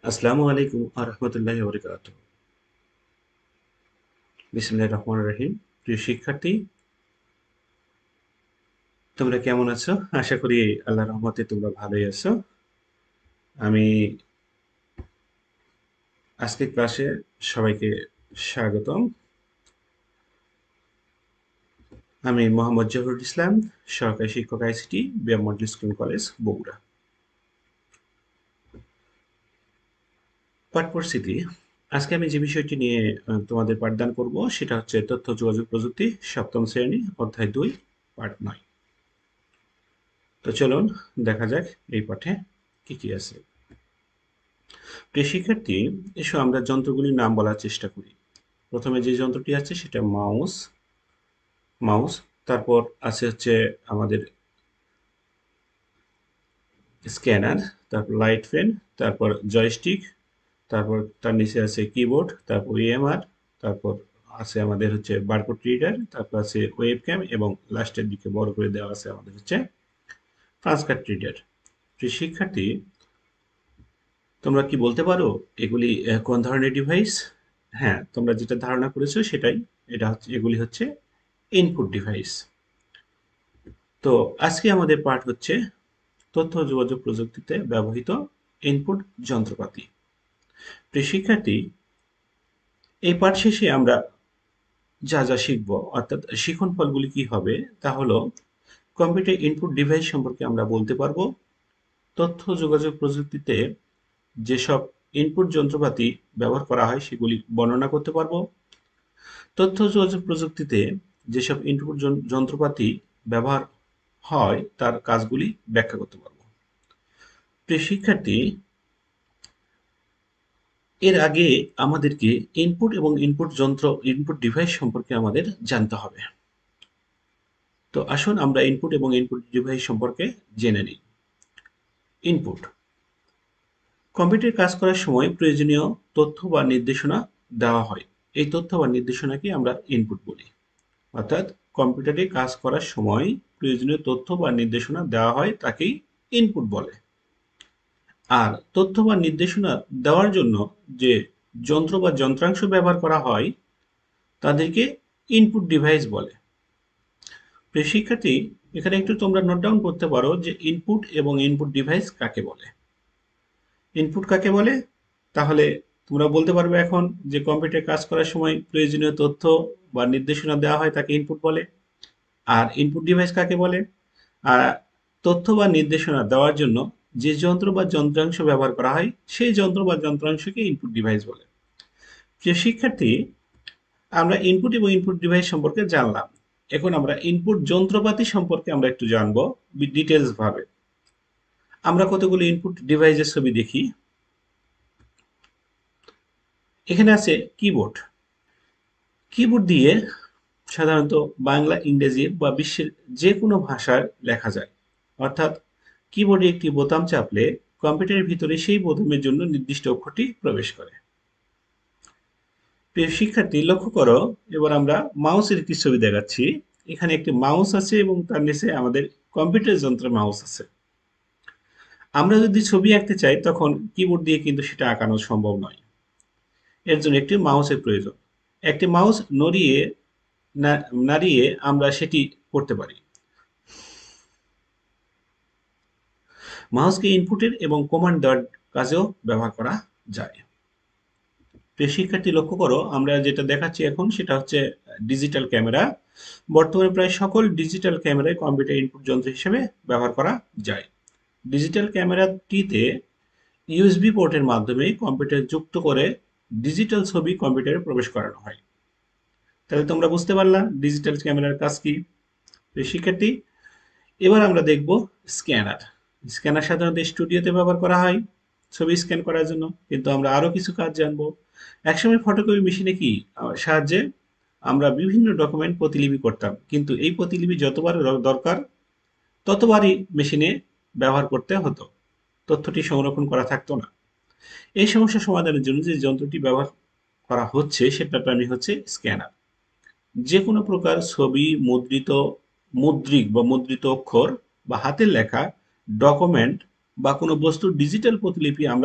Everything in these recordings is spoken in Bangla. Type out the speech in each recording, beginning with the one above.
আসসালামু আলাইকুম ওয়া রাহমাতুল্লাহি ওয়া বারাকাতুহু। বিসমিল্লাহির রহমানির রহিম। প্রিয় শিক্ষার্থী, তোমরা কেমন আছো? আশা করি আল্লাহর রহমতে তোমরা ভালোই আছো। আমি আজকের ক্লাসে সবাইকে স্বাগতম। আমি মোহাম্মদ জহুরুল ইসলাম, সহকারী শিক্ষক ICT, BM model school college, Bogura. পাঠ পরিস্থিতি। আজকে আমি যে বিষয়টি নিয়ে তোমাদের পাঠদান করব সেটা হচ্ছে তথ্য যোগাযোগ প্রযুক্তি, সপ্তম শ্রেণী, অধ্যায় 2, পাঠ 9। তো চলুন দেখা যাক এই পাঠে কি কি আছে। প্রিয় শিক্ষার্থী, এসো আমরা যন্ত্রগুলির নাম বলার চেষ্টা করি। প্রথমে যে যন্ত্রটি আছে সেটা মাউস। মাউস তারপর আছে হচ্ছে আমাদের স্ক্যানার, তারপর লাইট ফ্যান, তারপর জয়স্টিক, তারপর তার নিচে আছে কিবোর্ড, তারপর ইএমআর, তারপর আছে আমাদের হচ্ছে বারকোড রিডার, তারপর আছে ওয়েবক্যাম এবং লাস্টের দিকে বড় করে দেওয়া আছে আমাদের হচ্ছে ট্রান্সকার্ট রিডার। প্রিয় শিক্ষার্থী, তোমরা কি বলতে পারো এগুলি কোন ধরনের ডিভাইস? হ্যাঁ, তোমরা যেটা ধারণা করেছো সেটাই। এগুলি হচ্ছে ইনপুট ডিভাইস। তো আজকে আমাদের পাঠ হচ্ছে তথ্য ও যোগাযোগ প্রযুক্তিতে ব্যবহৃত ইনপুট যন্ত্রপাতি। প্রিয় শিক্ষার্থী, এই পাঠ শেষে আমরা যা যা শিখব, অর্থাৎ শিখন ফলগুলি কি হবে, তা হলো কম্পিউটার ইনপুট ডিভাইস সম্পর্কে আমরা বলতে পারবো। তথ্য যোগাযোগ প্রযুক্তিতে যেসব ইনপুট যন্ত্রপাতি ব্যবহার করা হয় সেগুলি বর্ণনা করতে পারবো। তথ্য যোগাযোগ প্রযুক্তিতে যেসব ইনপুট যন্ত্রপাতি ব্যবহার হয় তার কাজগুলি ব্যাখ্যা করতে পারবো। প্রিয় শিক্ষার্থী, এর আগে আমাদেরকে ইনপুট এবং ইনপুট ডিভাইস সম্পর্কে আমাদের জানতে হবে। তো আসুন আমরা ইনপুট এবং ইনপুট ডিভাইস সম্পর্কে জেনে নিই। ইনপুট, কম্পিউটারে কাজ করার সময় প্রয়োজনীয় তথ্য বা নির্দেশনা দেওয়া হয়। এই তথ্য বা নির্দেশনাকে আমরা ইনপুট বলি। অর্থাৎ কম্পিউটারে কাজ করার সময় প্রয়োজনীয় তথ্য বা নির্দেশনা দেওয়া হয় তাকেই ইনপুট বলে। আর তথ্য বা নির্দেশনা দেওয়ার জন্য যে যন্ত্র বা যন্ত্রাংশ ব্যবহার করা হয় তাদেরকে ইনপুট ডিভাইস বলে। প্রিয় শিক্ষার্থী, এখানে একটু তোমরা নোট ডাউন করতে পারো যে ইনপুট এবং ইনপুট ডিভাইস কাকে বলে। ইনপুট কাকে বলে, তাহলে তোমরা বলতে পারবে এখন যে কম্পিউটারে কাজ করার সময় প্রয়োজনীয় তথ্য বা নির্দেশনা দেওয়া হয় তাকে ইনপুট বলে। আর ইনপুট ডিভাইস কাকে বলে? আর তথ্য বা নির্দেশনা দেওয়ার জন্য যে যন্ত্র বা যন্ত্রাংশ ব্যবহার করা হয় সেই যন্ত্র বা যন্ত্রাংশকে ইনপুট ডিভাইস বলে। প্রিয় শিক্ষার্থী, আমরা ইনপুট এবং ইনপুট ডিভাইস সম্পর্কে জানলাম। এখন আমরা ইনপুট যন্ত্রপাতি সম্পর্কে আমরা একটু জানবো ডিটেলস ভাবে। আমরা কতগুলো ইনপুট ডিভাইসের ছবি দেখি। এখানে আছে কিবোর্ড। কিবোর্ড দিয়ে সাধারণত বাংলা, ইংরেজি বা বিশ্বের যে কোনো ভাষার লেখা যায়। অর্থাৎ কিবোর্ডে একটি বোতাম চাপলে কম্পিউটারের ভিতরে সেই বোতামের জন্য নির্দিষ্ট অক্ষরটি প্রবেশ করে। প্রিয় শিক্ষার্থী, লক্ষ্য করো, এবার আমরা মাউসের একটি ছবি দেখাচ্ছি। এখানে একটি মাউস আছে এবং তার নিচে আমাদের কম্পিউটার যন্ত্রের মাউস আছে। আমরা যদি ছবি আঁকতে চাই তখন কিবোর্ড দিয়ে কিন্তু সেটা আঁকানো সম্ভব নয়। এর জন্য একটি মাউসের প্রয়োজন। একটি মাউস নাড়িয়ে আমরা সেটি করতে পারি। মাউসকে ইনপুটের এবং কমান্ড দেওয়ার কাজেও ব্যবহার করা যায়। প্রিয় শিক্ষার্থী, লক্ষ্য করো, আমরা যেটা দেখাচ্ছি এখন সেটা হচ্ছে ডিজিটাল ক্যামেরা। বর্তমানে প্রায় সকল ডিজিটাল ক্যামেরায় কম্পিউটার ইনপুট যন্ত্র হিসেবে ব্যবহার করা যায়। ডিজিটাল ক্যামেরাটিতে ইউএসবি পোর্টের মাধ্যমে কম্পিউটার যুক্ত করে ডিজিটাল ছবি কম্পিউটারে প্রবেশ করানো হয়। তাহলে তোমরা বুঝতে পারলা ডিজিটাল ক্যামেরার কাজ কি। প্রিয় শিক্ষার্থী, এবার আমরা দেখব স্ক্যানার। স্ক্যানার সাধারণত স্টুডিওতে ব্যবহার করা হয় ছবি স্ক্যান করার জন্য, কিন্তু আমরা আরো কিছু কাজ জানবো। একসময় ফটোকপি মেশিনে কি সাহায্যে আমরা বিভিন্ন ডকুমেন্ট প্রতিলিপি করতাম, কিন্তু এই প্রতিলিপি যতবার দরকার ততবারই মেশিনে ব্যবহার করতে হতো, তথ্যটি সংরক্ষণ করা থাকতো না। এই সমস্যা সমাধানের জন্য যে যন্ত্রটি ব্যবহার করা হচ্ছে সেটার নামই হচ্ছে স্ক্যানার। যে কোনো প্রকার ছবি, মুদ্রিক বা মুদ্রিত অক্ষর বা হাতের লেখা ডকুমেন্ট বা কোনো বস্তুর ডিজিটাল প্রতিলিপি আমরা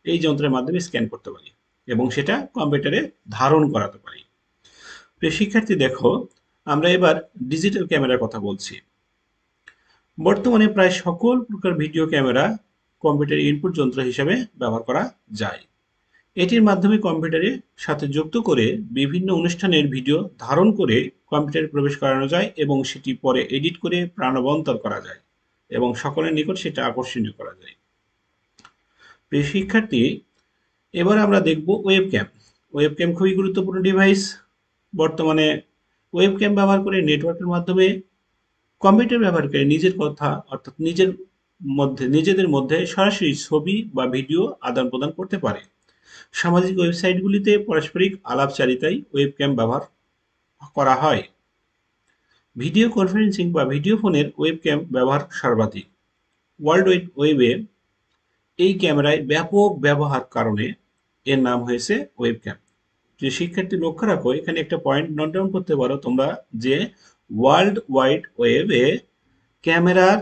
এই যন্ত্রের মাধ্যমে স্ক্যান করতে পারি এবং সেটা কম্পিউটারে ধারণ করাতে পারি। প্রিয় শিক্ষার্থী দেখো, আমরা এবার ডিজিটাল ক্যামেরার কথা বলছি। বর্তমানে প্রায় সকল প্রকার ভিডিও ক্যামেরা কম্পিউটার ইনপুট যন্ত্র হিসেবে ব্যবহার করা যায়। এটির মাধ্যমে কম্পিউটারের সাথে যুক্ত করে বিভিন্ন অনুষ্ঠানের ভিডিও ধারণ করে কম্পিউটারে প্রবেশ করানো যায় এবং সেটি পরে এডিট করে প্রাণবন্তর করা যায় এবং সকলের নিকট সেটা আকর্ষণীয় করা যায়। প্রিয় শিক্ষার্থী, এবার আমরা দেখব ওয়েবক্যাম। ওয়েবক্যাম খুবই গুরুত্বপূর্ণ ডিভাইস। বর্তমানে ওয়েবক্যাম ব্যবহার করে নেটওয়ার্কের মাধ্যমে কম্পিউটার ব্যবহারকারী নিজের কথা অর্থাৎ নিজেদের মধ্যে সরাসরি ছবি বা ভিডিও আদান প্রদান করতে পারে। সামাজিক ওয়েবসাইটগুলিতে পারস্পরিক আলাপচারিতায় ওয়েবক্যাম ব্যবহার করা হয়। ভিডিও কনফারেন্সিং বা ভিডিও ফোনের ওয়েবক্যাম ব্যবহার সর্বাধিক। ওয়ার্ল্ড ওয়াইড ওয়েবে এই ক্যামেরায় ব্যাপক ব্যবহার কারণে এর নাম হয়েছে ওয়েবক্যাম। যে শিক্ষার্থী লক্ষ্য রাখো, এখানে একটা পয়েন্ট নোট ডাউন করতে পারো তোমরা, যে ওয়ার্ল্ড ওয়াইড ওয়েবে ক্যামেরার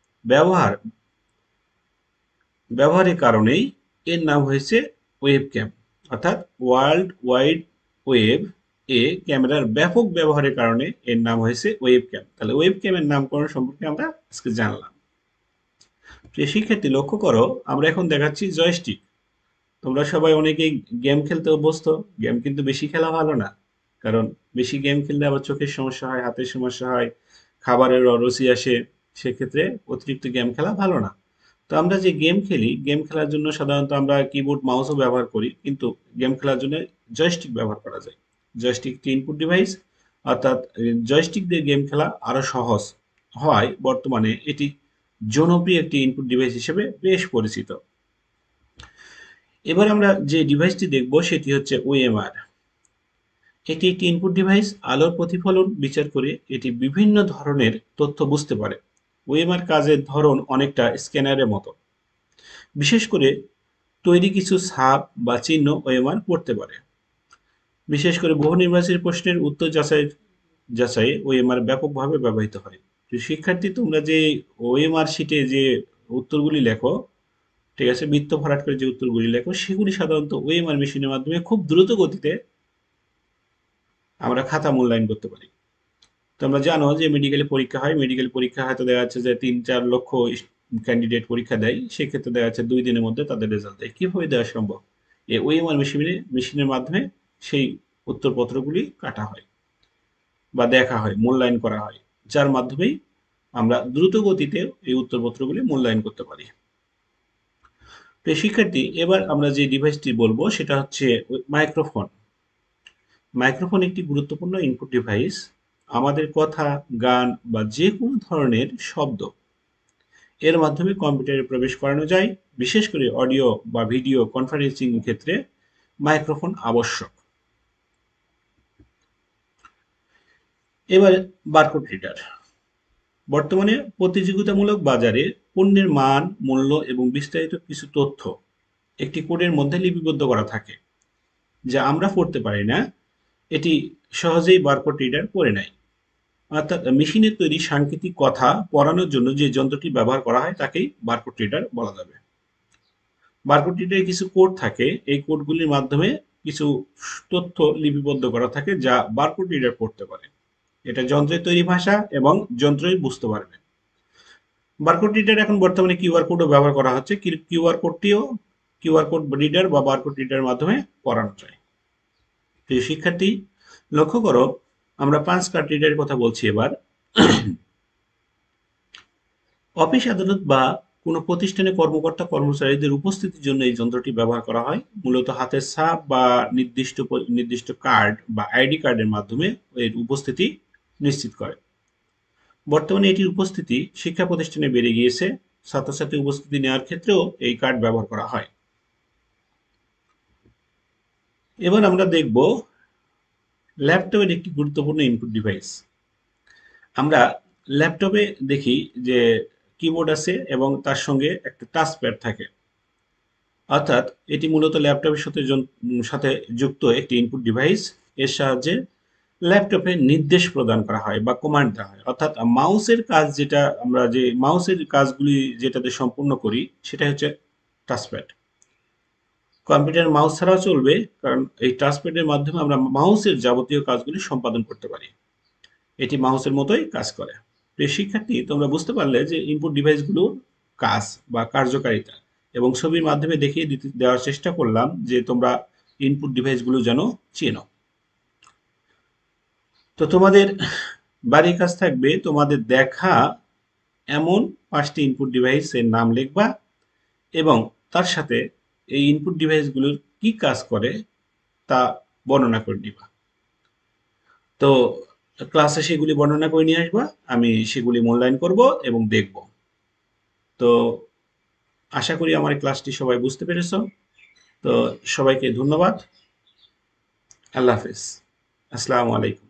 ব্যবহারের কারণেই এর নাম হয়েছে ওয়েবক্যাম। অর্থাৎ ওয়ার্ল্ড ওয়াইড ওয়েব এ ক্যামেরার ব্যাপক ব্যবহারের কারণে এর নাম হয়েছে ওয়েবক্যাম। তাহলে ওয়েবক্যামের নামকরণ সম্পর্কে আমরা আজকে জানলাম। প্রিয় শিক্ষার্থী লক্ষ্য করো, আমরা এখন দেখাচ্ছি জয়স্টিক। তোমরা সবাই অনেকেই গেম খেলতে অভ্যস্ত। গেম কিন্তু বেশি খেলা ভালো না, কারণ বেশি গেম খেললে আবার চোখের সমস্যা হয়, হাতের সমস্যা হয়, খাবারের অরুচি আসে। সেক্ষেত্রে অতিরিক্ত গেম খেলা ভালো না। তো আমরা যে গেম খেলি, গেম খেলার জন্য সাধারণত আমরা কিবোর্ড মাউসও ব্যবহার করি, কিন্তু গেম খেলার জন্য জয়স্টিক ব্যবহার করা যায়। জয়স্টিক একটি ইনপুট ডিভাইস, অর্থাৎ জয়স্টিক দিয়ে গেম খেলা আরো সহজ হয়। বর্তমানে এটি জনপ্রিয় একটি ইনপুট ডিভাইস হিসেবে বেশ পরিচিত। এবার আমরা যে ডিভাইসটি দেখব সেটি হচ্ছে ওএমআর। এটি একটি ইনপুট ডিভাইস। আলোর প্রতিফলন বিচার করে এটি বিভিন্ন ধরনের তথ্য বুঝতে পারে। ওএমআর কাজের ধরন অনেকটা স্ক্যানারের মতো। বিশেষ করে তৈরি কিছু ছাপ বা চিহ্ন ওএমআর পড়তে পারে। বিশেষ করে বহু নির্বাচনী প্রশ্নের উত্তর যাচাই ওএমআর ব্যাপকভাবে ব্যবহৃত হয়। শিক্ষার্থী, তোমরা যে ওএমআর শিটে যে উত্তরগুলি লেখো, ঠিক আছে, বৃত্ত ভরাট করে যে উত্তরগুলি লেখো, সেগুলি সাধারণত ওএমআর মেশিনের মাধ্যমে খুব দ্রুত গতিতে আমরা খাতা মূল্যায়ন করতে পারি। তোমরা জানো যে মেডিকেলে পরীক্ষা হয়, মেডিকেল পরীক্ষা হয়তো দেখা যাচ্ছে যে ৩-৪ লক্ষ ক্যান্ডিডেট পরীক্ষা দেয়, সেক্ষেত্রে দেখা যাচ্ছে 2 দিনের মধ্যে তাদের রেজাল্ট দেয়। কিভাবে দেওয়া সম্ভব? এই ওএমআর মেশিনের মাধ্যমে সেই উত্তরপত্রগুলি কাটা হয় বা দেখা হয়, মূল্যায়ন করা হয়, যার মাধ্যমেই আমরা দ্রুত গতিতে এই উত্তরপত্রগুলি মূল্যায়ন করতে পারি। তো শিক্ষার্থী, এবার আমরা যে ডিভাইসটি বলবো সেটা হচ্ছে মাইক্রোফোন। মাইক্রোফোন একটি গুরুত্বপূর্ণ ইনপুট ডিভাইস। আমাদের কথা, গান বা যে কোনো ধরনের শব্দ এর মাধ্যমে কম্পিউটারে প্রবেশ করানো যায়। বিশেষ করে অডিও বা ভিডিও কনফারেন্সিং ক্ষেত্রে মাইক্রোফোন আবশ্যক। এবার বারকোড রিডার। বর্তমানে প্রতিযোগিতামূলক বাজারে পণ্যের মান, মূল্য এবং বিস্তারিত কিছু তথ্য একটি কোডের মধ্যে লিপিবদ্ধ করা থাকে, যা আমরা পড়তে পারি না। এটি সহজেই বারকোড রিডার পড়ে নেয়। অর্থাৎ মেশিনের তৈরি সাংকেতিক কথা পড়ানোর জন্য যে যন্ত্রটি ব্যবহার করা হয় তাকেই বারকোড রিডার বলা যাবে। বারকোড রিডারে কিছু কোড থাকে, এই কোডগুলির মাধ্যমে কিছু তথ্য লিপিবদ্ধ করা থাকে যা বারকোড রিডার পড়তে পারে। এটা যন্ত্রের তৈরি ভাষা এবং যন্ত্রই বুঝতে পারবে। বারকোড রিডার এখন বর্তমানে কিউআর কোডও ব্যবহার করা হচ্ছে। কিউআর কোড রিডার বা বারকোড রিডারের মাধ্যমে পড়ানো যায়। প্রিয় শিক্ষার্থী লক্ষ্য করো, আমরা পাঁচ কার্ড রিডারের কথা বলছি এবার। অফিস আদালত বা কোনো প্রতিষ্ঠানে কর্মকর্তা কর্মচারীদের উপস্থিতির জন্য এই যন্ত্রটি ব্যবহার করা হয়। মূলত হাতের ছাপ বা নির্দিষ্ট কার্ড বা আইডি কার্ডের মাধ্যমে এর উপস্থিতি নিশ্চিত করে। বর্তমানে এটির উপস্থিতি শিক্ষা প্রতিষ্ঠানে বেড়ে গিয়েছে। ছাত্রছাত্রী উপস্থিতি নেওয়ার ক্ষেত্রেও এই কার্ড ব্যবহার করা হয়। এবার আমরা দেখব ল্যাপটপের একটি গুরুত্বপূর্ণ ইনপুট ডিভাইস। আমরা ল্যাপটপে দেখি যে কিবোর্ড আছে এবং তার সঙ্গে একটা টাচ প্যাড থাকে। অর্থাৎ এটি মূলত ল্যাপটপের সাথে যুক্ত একটি ইনপুট ডিভাইস। এর সাহায্যে ল্যাপটপে নির্দেশ প্রদান করা হয় বা কমান্ড দেওয়া হয়। অর্থাৎ মাউসের কাজগুলি যেটাতে সম্পূর্ণ করি সেটা হচ্ছে টাচপ্যাড। কম্পিউটার মাউস ছাড়াও চলবে, কারণ এই টাচপ্যাডের মাধ্যমে আমরা মাউসের যাবতীয় কাজগুলি সম্পাদন করতে পারি। এটি মাউসের মতোই কাজ করে। প্রিয় শিক্ষার্থী, তোমরা বুঝতে পারলে যে ইনপুট ডিভাইসগুলোর কাজ বা কার্যকারিতা এবং ছবির মাধ্যমে দেখিয়ে দেওয়ার চেষ্টা করলাম যে তোমরা ইনপুট ডিভাইসগুলো যেন চেনো। তো তোমাদের বাড়ির কাজ থাকবে তোমাদের দেখা এমন 5টি ইনপুট ডিভাইসের নাম লিখবা এবং তার সাথে এই ইনপুট ডিভাইসগুলোর কি কাজ করে তা বর্ণনা করে দিবা। তো ক্লাসে সেগুলি বর্ণনা করে নিয়ে আসবা, আমি সেগুলি মূল্যায়ন করব এবং দেখব। তো আশা করি আমার এই ক্লাসটি সবাই বুঝতে পেরেছো। তো সবাইকে ধন্যবাদ। আল্লাহ হাফেজ। আসসালামু আলাইকুম।